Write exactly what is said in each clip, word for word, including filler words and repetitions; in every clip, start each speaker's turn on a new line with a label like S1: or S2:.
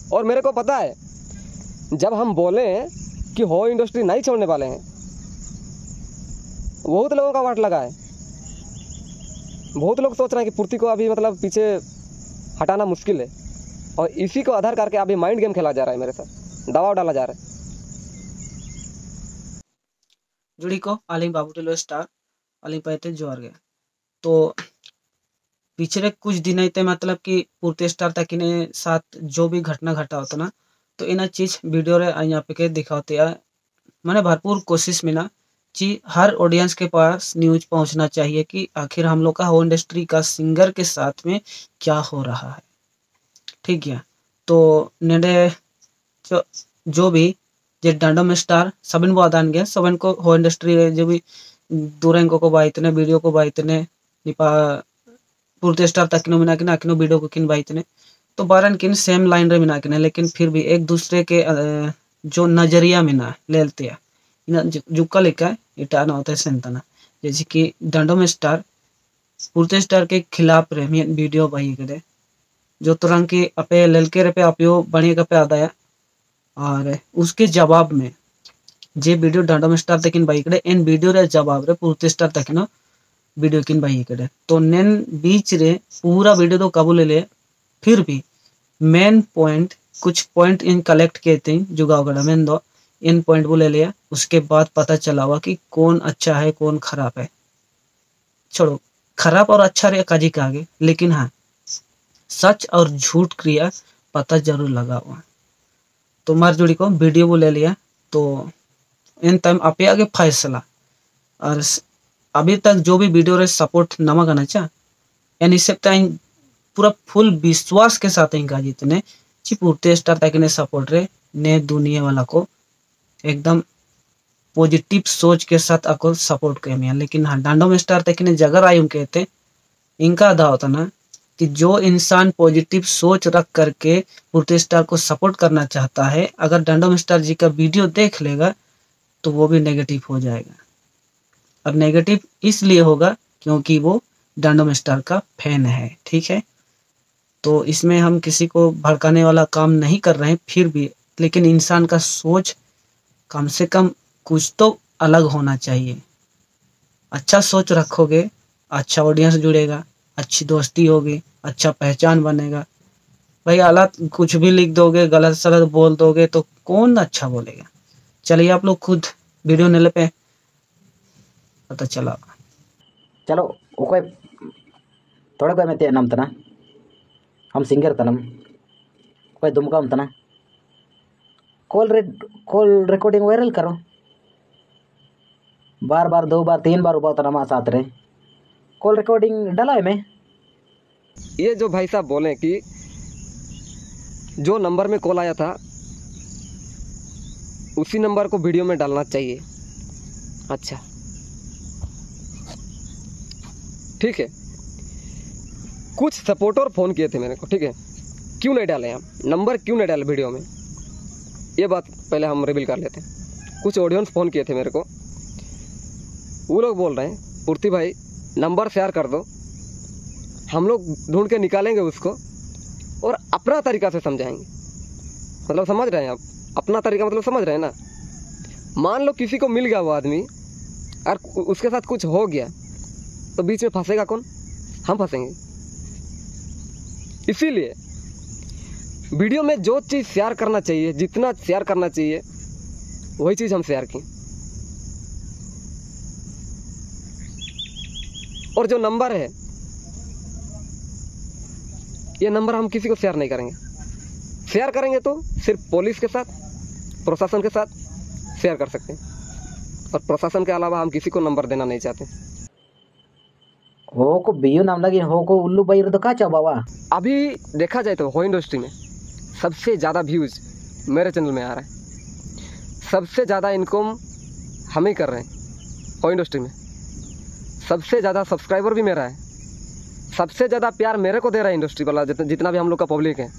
S1: और मेरे को पता है जब हम बोले कि हो इंडस्ट्री नहीं छोड़ने वाले हैं, बहुत लोगों का वाट लगा है। बहुत लोग सोच रहे हैं कि पूर्ति को अभी मतलब पीछे हटाना मुश्किल है, और इसी को आधार करके अभी माइंड गेम खेला जा रहा है, मेरे साथ दबाव डाला जा रहा है।
S2: जुड़ी को आलिंग बाबू स्टार आलिंग पाते जोर गए तो पिछले कुछ दिन थे मतलब कि पूर्ति स्टार तक ने साथ जो भी घटना घटा होता ना, तो इन चीज वीडियो रे यहाँ पे के दिखाते हैं। मैंने भरपूर कोशिश में ना कि हर ऑडियंस के पास न्यूज पहुंचना चाहिए कि आखिर हम लोग का हो इंडस्ट्री का सिंगर के साथ में क्या हो रहा है। ठीक है, तो नेडे जो जो भी जे डांडम स्टार सबन को आदान गया सबन को हो इंडस्ट्री जो भी दूरेंको को बाइतने वीडियो को बाइतने निपा पूर्ति स्टार तक किनो मिना किना किनो वीडियो को किन बाइतने, तो बारन किन सेम लाइन रे मिना किने, लेकिन फिर भी एक दूसरे के जो नजरिया मिना लेते हैं इन जुक्का लेकर इटा ना होता है सेंतना। जैसे कि डांडम स्टार पूर्ति स्टार के खिलाफ रे वीडियो बाई करे जो तुरंत के अपे ललके रे पे अपयो बने का पे आदाया, और उसके जवाब में जे वीडियो डांडम स्टार तक इन बाई करे इन वीडियो रे जवाब रे पूर्ति स्टार तक ना वीडियो किन बाई करे, तो नेन बीच रे पूरा वीडियो तो कबूल ले, फिर भी मेन पॉइंट कुछ पॉइंट इन कलेक्ट किए थे जुगाव गड़ा में दो इन पॉइंट वो ले लिया। उसके बाद पता चला हुआ कि कौन अच्छा है कौन खराब है। छोड़ो खराब और अच्छा रे काजी का आगे, लेकिन हाँ सच और झूठ क्रिया पता जरूर लगा हुआ। तो मार जुड़ी को वीडियो वो ले लिया, तो इन टाइम आपे आगे फैसला। और अभी तक जो भी वीडियो रे सपोर्ट नमक आना चाह यानी से पूरा फुल विश्वास के साथ इनका जितने ची पूर्ति स्टार तक ने सपोर्ट रे ने दुनिया वाला को एकदम पॉजिटिव सोच के साथ आपको सपोर्ट कर। लेकिन हाँ डांडम स्टार तक ने जगह आयु कहते इनका आधा होता ना कि जो इंसान पॉजिटिव सोच रख करके पूर्ति स्टार को सपोर्ट करना चाहता है, अगर डांडम स्टार जी का वीडियो देख लेगा तो वो भी नेगेटिव हो जाएगा। और नेगेटिव इसलिए होगा क्योंकि वो डांडम स्टार का फैन है। ठीक है, तो इसमें हम किसी को भड़काने वाला काम नहीं कर रहे हैं, फिर भी लेकिन इंसान का सोच कम से कम कुछ तो अलग होना चाहिए। अच्छा सोच रखोगे अच्छा ऑडियंस जुड़ेगा, अच्छी दोस्ती होगी, अच्छा पहचान बनेगा। भाई गलत कुछ भी लिख दोगे, गलत सलत बोल दोगे तो कौन अच्छा बोलेगा। चलिए आप लोग खुद वीडियो नेले पे पता चला।
S3: चलो ओके थोड़ा कोई मैं नाम तना हम सिंगर तनम कोई दुमका तना कॉल रे कॉल रिकॉर्डिंग वायरल करो, बार बार दो बार तीन बार उबा तना साथ रे कॉल रिकॉर्डिंग डाला है। मैं
S1: ये जो भाई साहब बोले कि जो नंबर में कॉल आया था उसी नंबर को वीडियो में डालना चाहिए। अच्छा ठीक है, कुछ सपोर्टर फ़ोन किए थे मेरे को, ठीक है, क्यों नहीं डाले हम नंबर, क्यों नहीं डाले वीडियो में, ये बात पहले हम रिवील कर लेते हैं। कुछ ऑडियंस फ़ोन किए थे मेरे को, वो लोग बोल रहे हैं पूर्ति भाई नंबर शेयर कर दो, हम लोग ढूंढ के निकालेंगे उसको और अपना तरीका से समझाएंगे। मतलब समझ रहे हैं आप, अपना तरीका मतलब समझ रहे हैं ना। मान लो किसी को मिल गया वो आदमी और उसके साथ कुछ हो गया तो बीच में फंसेगा कौन, हम फंसेंगे। इसीलिए वीडियो में जो चीज़ शेयर करना चाहिए, जितना शेयर करना चाहिए वही चीज़ हम शेयर की। और जो नंबर है ये नंबर हम किसी को शेयर नहीं करेंगे। शेयर करेंगे तो सिर्फ पुलिस के साथ, प्रशासन के साथ शेयर कर सकते हैं, और प्रशासन के अलावा हम किसी को नंबर देना नहीं चाहते।
S3: हो को बियो नाम लगी हो को उल्लू भाई तो का चाह बाबा।
S1: अभी देखा जाए तो हो इंडस्ट्री में सबसे ज़्यादा व्यूज़ मेरे चैनल में आ रहा है, सबसे ज़्यादा इनकम हम ही कर रहे हैं हो इंडस्ट्री में, सबसे ज़्यादा सब्सक्राइबर भी मेरा है, सबसे ज़्यादा प्यार मेरे को दे रहा है इंडस्ट्री वाला, जितना जितना भी हम लोग का पब्लिक है।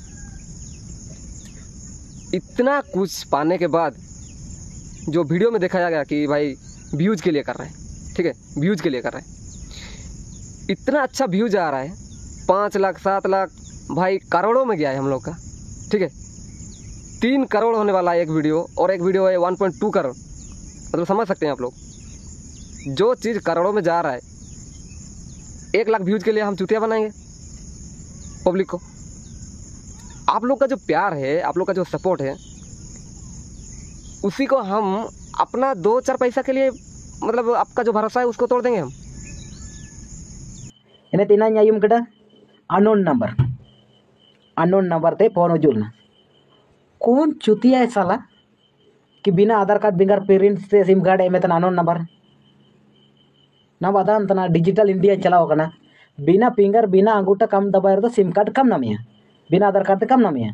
S1: इतना कुछ पाने के बाद जो वीडियो में दिखाया गया कि भाई व्यूज़ के लिए कर रहे हैं, ठीक है, व्यूज़ के लिए कर रहे हैं, इतना अच्छा व्यूज आ रहा है, पाँच लाख सात लाख भाई करोड़ों में गया है हम लोग का, ठीक है। तीन करोड़ होने वाला है एक वीडियो, और एक वीडियो है वन पॉइंट टू करोड़। मतलब समझ सकते हैं आप लोग, जो चीज़ करोड़ों में जा रहा है, एक लाख व्यूज के लिए हम चुतिया बनाएंगे पब्लिक को। आप लोग का जो प्यार है, आप लोग का जो सपोर्ट है, उसी को हम अपना दो चार पैसा के लिए, मतलब आपका जो भरोसा है उसको तोड़ देंगे हम।
S3: इन्हें तीना न्यायुम कटा अनोन नंबर अनोन नंबर ते फोन उजुलना कौन चुतिया है साला कि बिना आधार कार्ड बिना पेरेंट से सिम कार्ड एम अनोन नंबर ना बादान तना डिजिटल इंडिया चलाओ कना बिना फिंगर बिना अंगूठा कम दबाए तो सिम कार्ड कम नामिया बिना आधार कार्ड कम नामिया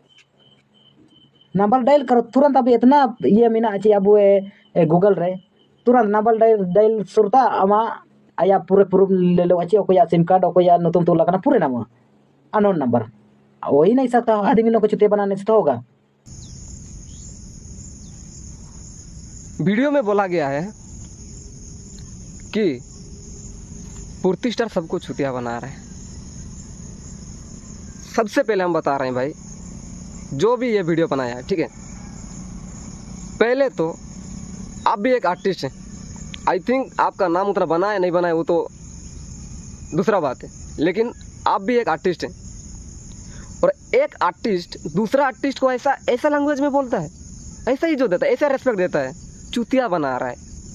S3: नंबर डायल करो तुरंत। अब इतना ये मीना अच्छी अब गूगल रे तुरंत नंबर डायल डायल सुरता आमा आया पूरे प्रूफ ले लो अच्छे ओको या सिम कार्ड ओको या नतुम तो लगना पूरे नाम अनोन नंबर हो ही नहीं सकता। आदमी लोग को चुतिया बनाने से तो होगा।
S1: वीडियो में बोला गया है कि पूर्ति स्टार सबको चुतिया बना रहे हैं। सबसे पहले हम बता रहे हैं भाई, जो भी ये वीडियो बनाया है, ठीक है, पहले तो आप भी एक आर्टिस्ट हैं। आई थिंक आपका नाम उतना बना है नहीं बना है वो तो दूसरा बात है, लेकिन आप भी एक आर्टिस्ट हैं। और एक आर्टिस्ट दूसरा आर्टिस्ट को ऐसा ऐसा लैंग्वेज में बोलता है, ऐसा ही जो देता है, ऐसा रेस्पेक्ट देता है, चुतिया बना रहा है।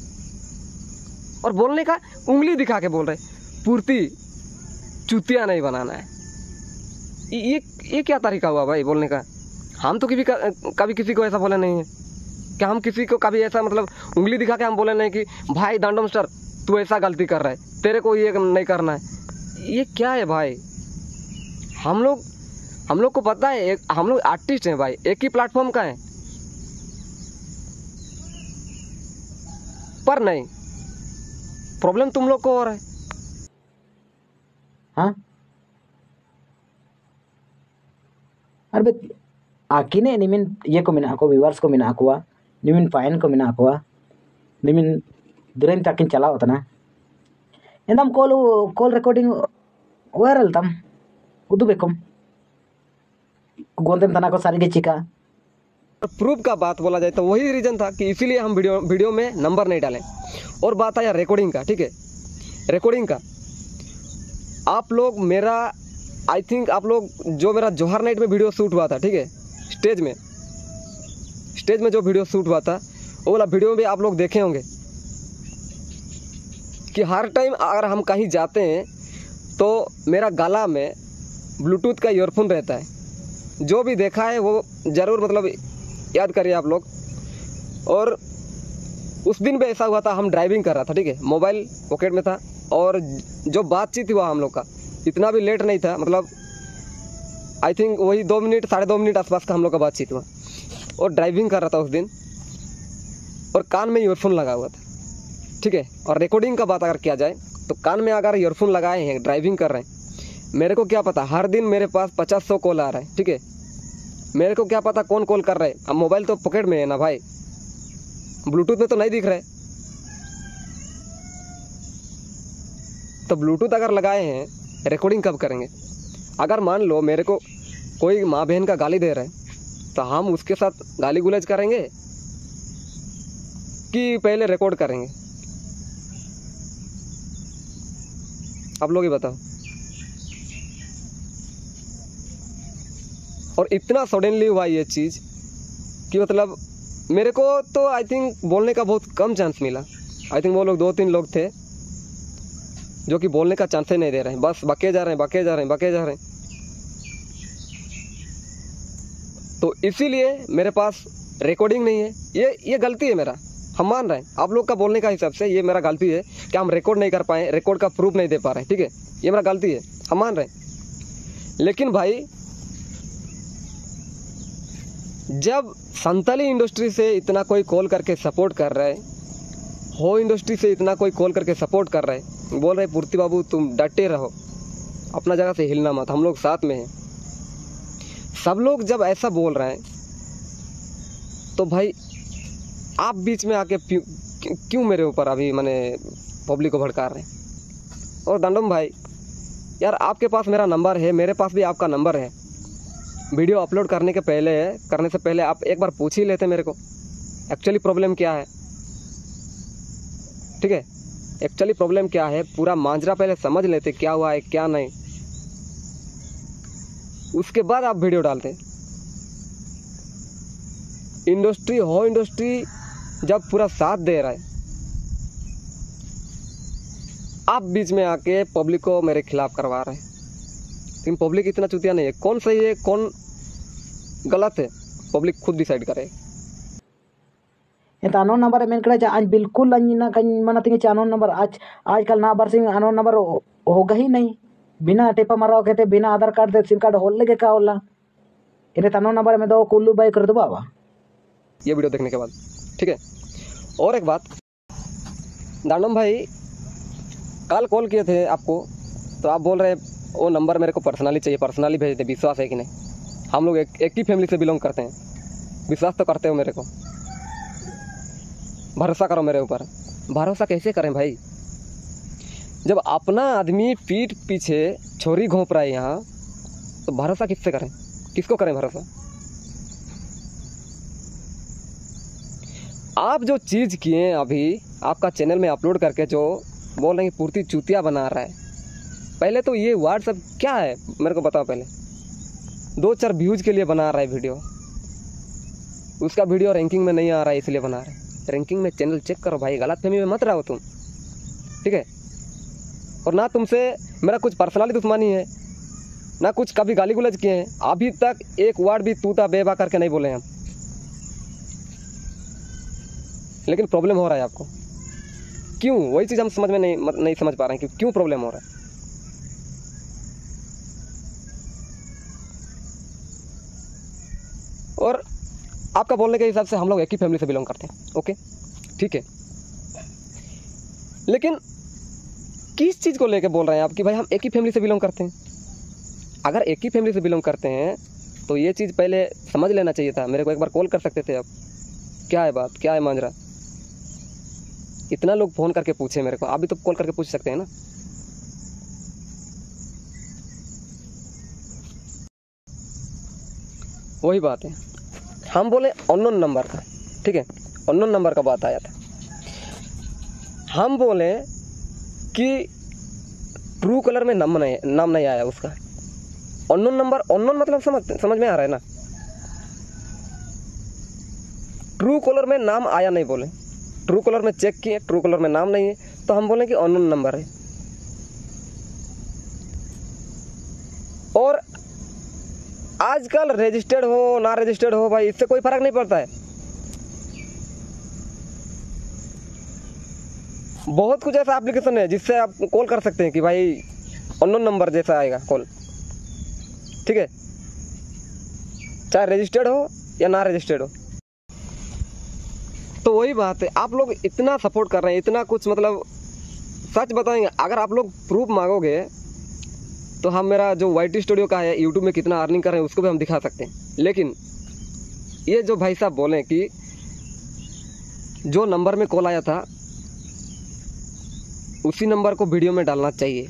S1: और बोलने का उंगली दिखा के बोल रहे, पूर्ति चुतिया नहीं बनाना है। ये ये क्या तरीका हुआ भाई बोलने का? हम तो कभी कभी किसी को ऐसा बोले नहीं है कि हम किसी को कभी ऐसा मतलब उंगली दिखा के हम बोले नहीं कि भाई दांडो मास्टर तू ऐसा गलती कर रहा है, तेरे को ये नहीं करना है। ये क्या है भाई? हम लोग हम लोग को पता है, एक हम लोग आर्टिस्ट हैं भाई, एक ही प्लेटफॉर्म का है। पर नहीं, प्रॉब्लम तुम लोग को हो रहा है।
S3: हाँ अरे आकिने निमिन ये को मिना को व्यूअर्स को मिना को निमिन फाइन को मिना को निमिन दुरेन ताकिन चलाओ तना एकदम कॉल कॉल रिकॉर्डिंग वायरल तम उदु बेकम गोंदेम तना को सारी के चिका।
S1: प्रूफ का बात बोला जाए तो वही रीजन था कि इसीलिए हम वीडियो वीडियो में नंबर नहीं डालें। और बात आया रिकॉर्डिंग का, ठीक है, रिकॉर्डिंग का आप लोग मेरा आई थिंक आप लोग जो मेरा जोहर नाइट में वीडियो शूट हुआ था, ठीक है, स्टेज में स्टेज में जो वीडियो शूट हुआ था वो वाला वीडियो में भी आप लोग देखे होंगे कि हर टाइम अगर हम कहीं जाते हैं तो मेरा गला में ब्लूटूथ का ईयरफोन रहता है। जो भी देखा है वो ज़रूर मतलब याद करिए आप लोग। और उस दिन भी ऐसा हुआ था, हम ड्राइविंग कर रहा था, ठीक है, मोबाइल पॉकेट में था और जो बातचीत हुआ हम लोग का इतना भी लेट नहीं था, मतलब आई थिंक वही दो मिनट साढ़े दो मिनट आसपास का हम लोग का बातचीत हुआ। और ड्राइविंग कर रहा था उस दिन और कान में ईयरफोन लगा हुआ था, ठीक है। और रिकॉर्डिंग का बात अगर किया जाए तो कान में अगर ईयरफोन लगाए हैं, ड्राइविंग कर रहे हैं, मेरे को क्या पता हर दिन मेरे पास पचास सौ कॉल आ रहा है, ठीक है, मेरे को क्या पता कौन कॉल कर रहा है। अब मोबाइल तो पॉकेट में है ना भाई, ब्लूटूथ में तो नहीं दिख रहा है। तो ब्लूटूथ अगर लगाए हैं, रिकॉर्डिंग कब करेंगे? अगर मान लो मेरे को कोई माँ बहन का गाली दे रहा है तो हम उसके साथ गाली गुलज करेंगे कि पहले रिकॉर्ड करेंगे? आप लोग ही बताओ। और इतना सडनली हुआ ये चीज़ कि मतलब मेरे को तो आई थिंक बोलने का बहुत कम चांस मिला। आई थिंक वो लोग दो तीन लोग थे जो कि बोलने का चांस ही नहीं दे रहे हैं, बस बके जा रहे हैं बके जा रहे हैं बके जा रहे हैं। तो इसीलिए मेरे पास रिकॉर्डिंग नहीं है। ये ये गलती है मेरा, हम मान रहे हैं। आप लोग का बोलने का हिसाब से ये मेरा गलती है कि हम रिकॉर्ड नहीं कर पाए, रिकॉर्ड का प्रूफ नहीं दे पा रहे हैं, ठीक है, ये मेरा गलती है, हम मान रहे हैं। लेकिन भाई जब संताली इंडस्ट्री से इतना कोई कॉल करके सपोर्ट कर रहा है, हो इंडस्ट्री से इतना कोई कॉल करके सपोर्ट कर रहा है, बोल रहे पूर्ति बाबू तुम डटे रहो, अपना जगह से हिलना मत, हम लोग साथ में हैं, सब लोग जब ऐसा बोल रहे हैं तो भाई आप बीच में आके क्यों मेरे ऊपर अभी मैंने पब्लिक को भड़का रहे हैं? और दंडम भाई यार, आपके पास मेरा नंबर है, मेरे पास भी आपका नंबर है, वीडियो अपलोड करने के पहले करने से पहले आप एक बार पूछ ही लेते मेरे को एक्चुअली प्रॉब्लम क्या है। ठीक है, एक्चुअली प्रॉब्लम क्या है पूरा मांजरा पहले समझ लेते, क्या हुआ है क्या नहीं, उसके बाद आप वीडियो डालते। इंडस्ट्री हो इंडस्ट्री जब पूरा साथ दे रहा है, आप बीच में आके पब्लिक को मेरे खिलाफ करवा रहे हैं। लेकिन पब्लिक इतना चुतिया नहीं है, कौन सही है कौन गलत है पब्लिक खुद डिसाइड करे।
S3: ये अनोन नंबर मेन करे आज बिल्कुल ना मना तिंगे अनोन नंबर आज आजकल ना बरसिंग अनोन नंबर होगा ही नहीं। बिना टेपा मराव कहते बिना आधार कार्ड दे सिम कार्ड होल लेके का होला इरे अनोन नंबर में दो कुल्लू बाई कर दो बाबा
S1: ये वीडियो देखने के बाद। ठीक है, और एक बात, दानम भाई कल कॉल किए थे आपको तो आप बोल रहे वो नंबर मेरे को पर्सनली चाहिए, पर्सनली भेज दे। विश्वास है कि नहीं? हम लोग एक, एक ही फैमिली से बिलोंग करते हैं, विश्वास तो करते हो मेरे को, भरोसा करो मेरे ऊपर। भरोसा कैसे करें भाई जब अपना आदमी पीठ पीछे छोरी घोंप रहा है यहाँ, तो भरोसा किससे करें, किसको करें भरोसा? आप जो चीज़ किए अभी आपका चैनल में अपलोड करके जो बोल रहे हैं पूर्ति चूतिया बना रहा है, पहले तो ये व्हाट्सअप क्या है मेरे को बताओ। पहले दो चार व्यूज के लिए बना रहा है वीडियो, उसका वीडियो रैंकिंग में नहीं आ रहा है इसलिए बना रहा है। रैंकिंग में चैनल चेक करो भाई, गलत फहमी में मत रहो तुम। ठीक है, और ना तुमसे मेरा कुछ पर्सनली दुश्मनी है, ना कुछ कभी गाली गुलज किए हैं, अभी तक एक वर्ड भी तूता बेबा करके नहीं बोले हम। लेकिन प्रॉब्लम हो रहा है आपको, क्यों? वही चीज़ हम समझ में नहीं नहीं समझ पा रहे हैं कि क्यों प्रॉब्लम हो रहा है। और आपका बोलने के हिसाब से हम लोग एक ही फैमिली से बिलोंग करते हैं, ओके ठीक है, लेकिन किस चीज़ को लेके बोल रहे हैं आप कि भाई हम एक ही फैमिली से बिलोंग करते हैं? अगर एक ही फैमिली से बिलोंग करते हैं तो ये चीज़ पहले समझ लेना चाहिए था, मेरे को एक बार कॉल कर सकते थे आप। क्या है बात, क्या है मांजरा? इतना लोग फ़ोन करके पूछे मेरे को, आप भी तो कॉल करके पूछ सकते हैं ना। वही बात है, हम बोले अननोन नंबर का, ठीक है, अननोन नंबर का बात आया था। हम बोले कि ट्रू कलर में नाम नहीं नाम नहीं आया उसका। अननोन नंबर, अननोन मतलब समझ समझ में आ रहा है ना? ट्रू कलर में नाम आया नहीं बोले, ट्रू कलर में चेक किए, ट्रू कलर में नाम नहीं है, तो हम बोले कि अननोन नंबर है। और आजकल रजिस्टर्ड हो ना रजिस्टर्ड हो भाई, इससे कोई फर्क नहीं पड़ता है। बहुत कुछ ऐसा एप्लीकेशन है जिससे आप कॉल कर सकते हैं कि भाई अननोन नंबर जैसा आएगा कॉल, ठीक है, चाहे रजिस्टर्ड हो या ना रजिस्टर्ड हो। तो वही बात है, आप लोग इतना सपोर्ट कर रहे हैं, इतना कुछ, मतलब सच बताएंगे, अगर आप लोग प्रूफ मांगोगे तो हम मेरा जो वाई टी स्टूडियो का है यूट्यूब में कितना अर्निंग कर रहे हैं उसको भी हम दिखा सकते हैं। लेकिन ये जो भाई साहब बोले कि जो नंबर में कॉल आया था उसी नंबर को वीडियो में डालना चाहिए।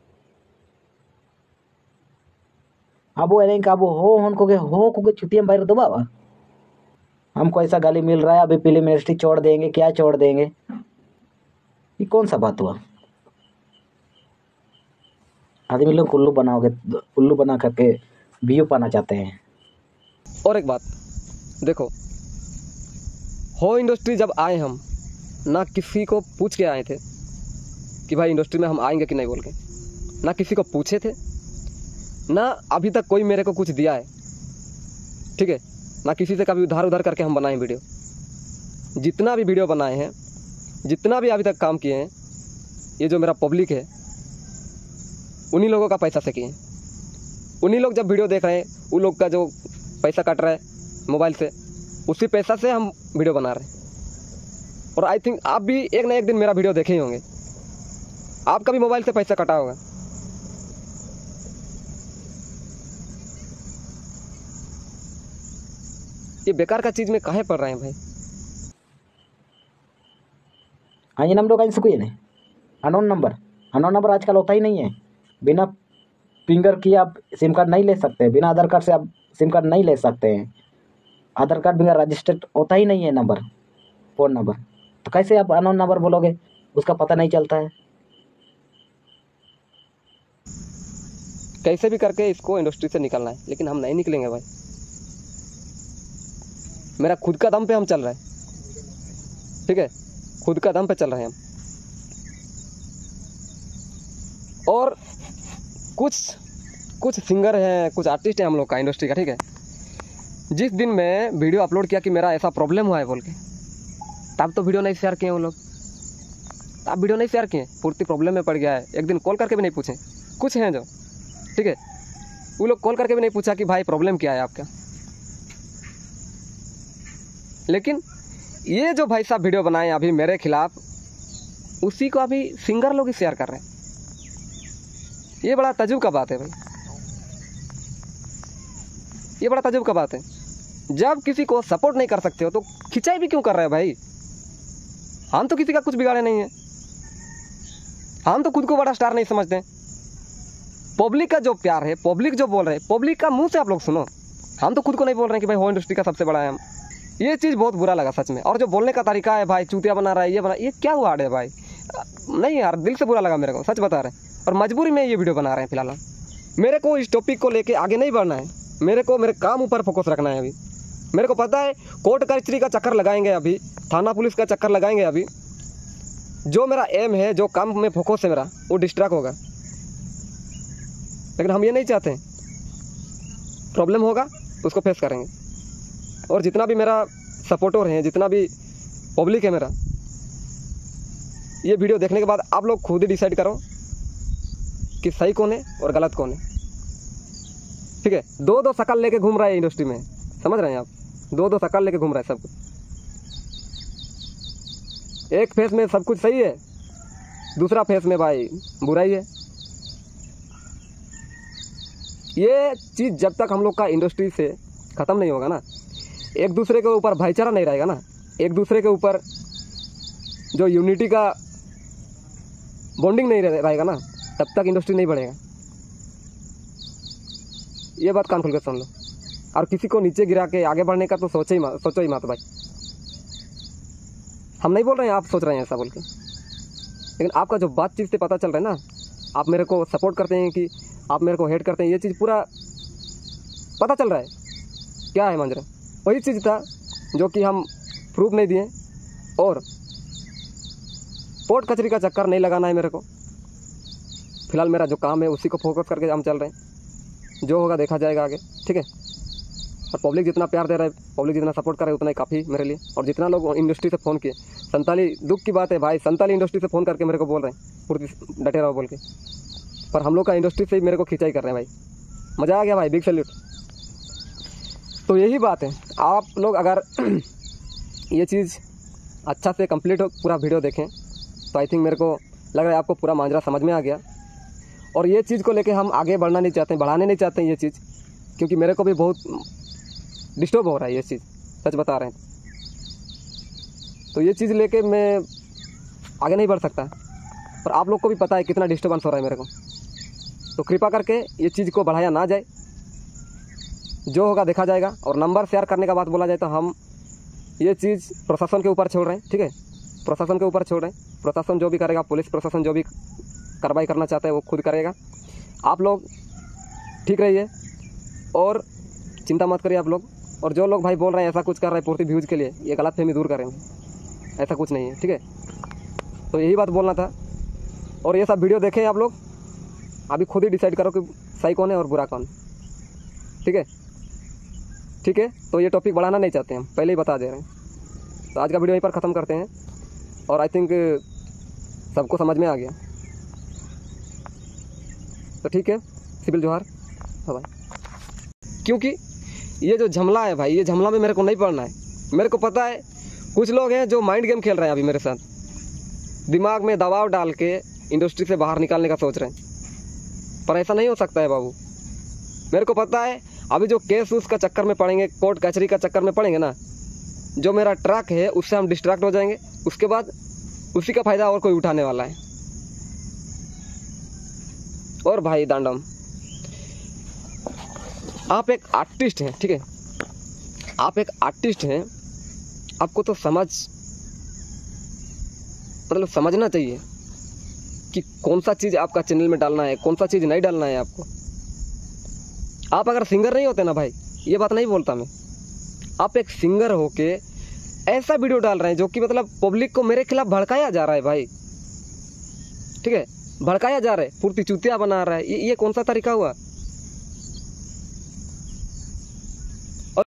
S3: अब वो एरेंग अब हो उनको के हो को के छुट्टियां बाहर दो बाबा, हमको ऐसा गाली मिल रहा है, अभी फिल्म इंडस्ट्री छोड़ देंगे, क्या छोड़ देंगे, ये कौन सा बात हुआ? आदमी लोग उल्लू बनाओगे, उल्लू बना करके व्यू पाना चाहते हैं।
S1: और एक बात देखो, हो इंडस्ट्री जब आए हम, ना किसी को पूछ के आए थे कि भाई इंडस्ट्री में हम आएंगे कि नहीं बोल के, ना किसी को पूछे थे, ना अभी तक कोई मेरे को कुछ दिया है, ठीक है, ना किसी से कभी उधार उधार करके हम बनाए वीडियो। जितना भी वीडियो बनाए हैं, जितना भी अभी तक काम किए हैं, ये जो मेरा पब्लिक है उन्हीं लोगों का पैसा से किए। उन्हीं लोग जब वीडियो देख रहे हैं, उन लोग का जो पैसा कट रहा है मोबाइल से, उसी पैसा से हम वीडियो बना रहे हैं। और आई थिंक आप भी एक ना एक दिन मेरा वीडियो देखे ही होंगे, आपका भी मोबाइल से पैसा कटा होगा। ये बेकार का चीज़ में काहे पड़ रहे हैं भाई?
S3: हाँ, ये नंबर का सुखी है अनोन नंबर, अनोन नंबर आजकल होता ही नहीं है, बिना फिंगर की आप सिम कार्ड नहीं ले सकते, बिना आधार कार्ड से आप सिम कार्ड नहीं ले सकते हैं। आधार कार्ड बिना रजिस्टर्ड होता ही नहीं है नंबर, फ़ोन नंबर, तो कैसे आप अननोन नंबर बोलोगे, उसका पता नहीं चलता है।
S1: कैसे भी करके इसको इंडस्ट्री से निकलना है, लेकिन हम नहीं निकलेंगे भाई। मेरा खुद का दम पे हम चल रहे हैं, ठीक है, खुद का दम पे चल रहे हैं हम। और कुछ कुछ सिंगर हैं, कुछ आर्टिस्ट हैं हम लोग का इंडस्ट्री का, ठीक है। जिस दिन मैं वीडियो अपलोड किया कि मेरा ऐसा प्रॉब्लम हुआ है बोल के, तब तो वीडियो नहीं शेयर किए वो लोग, तब वीडियो नहीं शेयर किए, पूर्ति प्रॉब्लम में पड़ गया है। एक दिन कॉल करके भी नहीं पूछे, कुछ हैं जो, ठीक है, वो लोग कॉल करके भी नहीं पूछा कि भाई प्रॉब्लम क्या है आपका। लेकिन ये जो भाई साहब वीडियो बनाए अभी मेरे खिलाफ, उसी को अभी सिंगर लोग ही शेयर कर रहे हैं। ये बड़ा तजुब का बात है भाई, ये बड़ा तजुब का बात है। जब किसी को सपोर्ट नहीं कर सकते हो तो खिंचाई भी क्यों कर रहे हो भाई। हम तो किसी का कुछ बिगाड़े नहीं है, हम तो खुद को बड़ा स्टार नहीं समझते। पब्लिक का जो प्यार है, पब्लिक जो बोल रहे हैं, पब्लिक का मुंह से आप लोग सुनो। हम तो खुद को नहीं बोल रहे हैं कि भाई हो इंडस्ट्री का सबसे बड़ा है हम। ये चीज़ बहुत बुरा लगा सच में। और जो बोलने का तरीका है भाई, चूतिया बना रहा है, ये बना, ये क्या हुआ है भाई। नहीं यार, दिल से बुरा लगा मेरे को, सच बता रहे हैं। और मजबूरी में ये वीडियो बना रहे हैं फिलहाल। मेरे को इस टॉपिक को लेके आगे नहीं बढ़ना है, मेरे को मेरे काम ऊपर फोकस रखना है। अभी मेरे को पता है कोर्ट कचहरी का चक्कर लगाएंगे, अभी थाना पुलिस का चक्कर लगाएंगे। अभी जो मेरा एम है, जो काम में फोकस है मेरा, वो डिस्ट्रैक्ट होगा। लेकिन हम ये नहीं चाहते हैं। प्रॉब्लम होगा तो उसको फेस करेंगे। और जितना भी मेरा सपोर्टर हैं, जितना भी पब्लिक है मेरा, ये वीडियो देखने के बाद आप लोग खुद ही डिसाइड करो कि सही कौन है और गलत कौन है, ठीक है। दो दो शकल लेके घूम रहा है इंडस्ट्री में, समझ रहे हैं आप, दो दो शकल लेके घूम रहा है सब कुछ। एक फेस में सब कुछ सही है, दूसरा फेस में भाई बुराई है। ये चीज़ जब तक हम लोग का इंडस्ट्री से ख़त्म नहीं होगा ना, एक दूसरे के ऊपर भाईचारा नहीं रहेगा ना, एक दूसरे के ऊपर जो यूनिटी का बॉन्डिंग नहीं रहेगा ना, तब तक इंडस्ट्री नहीं बढ़ेगा। ये बात कान खोल के सुन लो। और किसी को नीचे गिरा के आगे बढ़ने का तो सोचो ही मत, सोचो ही मत भाई। हम नहीं बोल रहे हैं, आप सोच रहे हैं ऐसा बोल के, लेकिन आपका जो बातचीत से पता चल रहा है ना, आप मेरे को सपोर्ट करते हैं कि आप मेरे को हेट करते हैं, ये चीज़ पूरा पता चल रहा है क्या है मंजरा। वही चीज़ था जो कि हम प्रूफ नहीं दिए। और कोर्ट कचहरी का चक्कर नहीं लगाना है मेरे को। फिलहाल मेरा जो काम है उसी को फोकस करके हम चल रहे हैं। जो होगा देखा जाएगा आगे, ठीक है। और पब्लिक जितना प्यार दे रहा है, पब्लिक जितना सपोर्ट कर रहा है, उतना ही काफ़ी मेरे लिए। और जितना लोग इंडस्ट्री से फ़ोन किए, संताली दुख की बात है भाई, संताली इंडस्ट्री से फ़ोन करके मेरे को बोल रहे हैं पूरी डटे रहो बोल के। पर हम लोग का इंडस्ट्री से ही मेरे को खिंचाई कर रहे हैं भाई। मज़ा आ गया भाई, बिग सैल्यूट। तो यही बात है, आप लोग अगर ये चीज़ अच्छा से कंप्लीट हो, पूरा वीडियो देखें, तो आई थिंक मेरे को लग रहा है आपको पूरा मांजरा समझ में आ गया। और ये चीज़ को लेके हम आगे बढ़ना नहीं चाहते, बढ़ाने नहीं चाहते हैं ये चीज़, क्योंकि मेरे को भी बहुत डिस्टर्ब हो रहा है ये चीज़, सच बता रहे हैं। तो ये चीज़ लेके मैं आगे नहीं बढ़ सकता। और आप लोग को भी पता है कितना डिस्टर्बेंस हो रहा है मेरे को। तो कृपा करके ये चीज़ को बढ़ाया ना जाए, जो होगा देखा जाएगा। और नंबर शेयर करने का बात बोला जाए तो हम ये चीज़ प्रशासन के ऊपर छोड़ रहे हैं, ठीक है, प्रशासन के ऊपर छोड़ रहे हैं। प्रशासन जो भी करेगा, पुलिस प्रशासन जो भी कार्रवाई करना चाहता है वो खुद करेगा। आप लोग ठीक रहिए और चिंता मत करिए आप लोग। और जो लोग भाई बोल रहे हैं ऐसा कुछ कर रहे हैं पूर्ति व्यूज़ के लिए, ये गलत फहमी दूर करेंगे, ऐसा कुछ नहीं है, ठीक है। तो यही बात बोलना था। और ये सब वीडियो देखें आप लोग, अभी खुद ही डिसाइड करो कि सही कौन है और बुरा कौन, ठीक है, ठीक है। तो ये टॉपिक बढ़ाना नहीं चाहते हम, पहले ही बता दे रहे हैं। तो आज का वीडियो यहीं पर ख़त्म करते हैं। और आई थिंक सबको समझ में आ गया, तो ठीक है, सिविल जोहार, बाय। क्योंकि ये जो झमला है भाई, ये झमला में मेरे को नहीं पड़ना है। मेरे को पता है कुछ लोग हैं जो माइंड गेम खेल रहे हैं अभी मेरे साथ, दिमाग में दबाव डाल के इंडस्ट्री से बाहर निकालने का सोच रहे हैं। पर ऐसा नहीं हो सकता है बाबू। मेरे को पता है अभी जो केस उस का चक्कर में पड़ेंगे, कोर्ट कचहरी का चक्कर में पड़ेंगे ना, जो मेरा ट्रक है उससे हम डिस्ट्रैक्ट हो जाएंगे। उसके बाद उसी का फ़ायदा और कोई उठाने वाला है। और भाई दांडम, आप एक आर्टिस्ट हैं, ठीक है, आप एक आर्टिस्ट हैं, आपको तो समझ मतलब समझना चाहिए कि कौन सा चीज़ आपका चैनल में डालना है, कौन सा चीज़ नहीं डालना है आपको। आप अगर सिंगर नहीं होते ना भाई, ये बात नहीं बोलता मैं, आप एक सिंगर होके ऐसा वीडियो डाल रहे हैं जो कि मतलब पब्लिक को मेरे खिलाफ भड़काया जा रहा है भाई, ठीक है, भड़काया जा रहा है, पूर्ति चूतिया बना रहा है, ये ये कौन सा तरीका हुआ।